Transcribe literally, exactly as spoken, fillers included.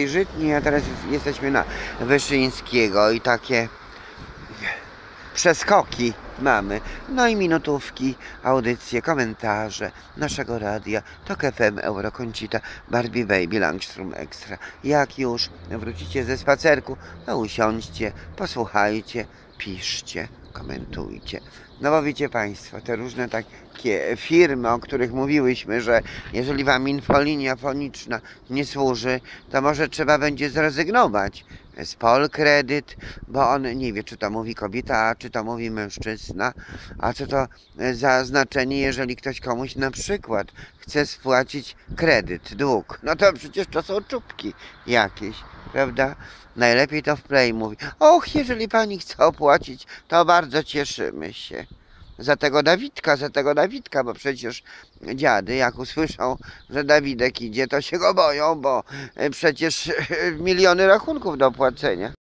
Starej Żytni, a teraz jesteśmy na Wyszyńskiego i takie przeskoki mamy. No i minutówki, audycje, komentarze naszego radia, Tok F M, Euroconsita, Barbie Baby, Langstrom Extra. Jak już wrócicie ze spacerku, to usiądźcie, posłuchajcie, piszcie, komentujcie. No bo wiecie Państwo, te różne takie firmy, o których mówiłyśmy, że jeżeli Wam infolinia foniczna nie służy, to może trzeba będzie zrezygnować z Polkredyt, bo on nie wie, czy to mówi kobieta, czy to mówi mężczyzna, a co to za znaczenie, jeżeli ktoś komuś na przykład chce spłacić kredyt, dług. No to przecież to są czubki jakieś, prawda? Najlepiej to w Play mówi: och, jeżeli pani chce opłacić, to bardzo cieszymy się. Za tego Dawidka, za tego Dawidka, bo przecież dziady, jak usłyszą, że Dawidek idzie, to się go boją, bo przecież miliony rachunków do płacenia.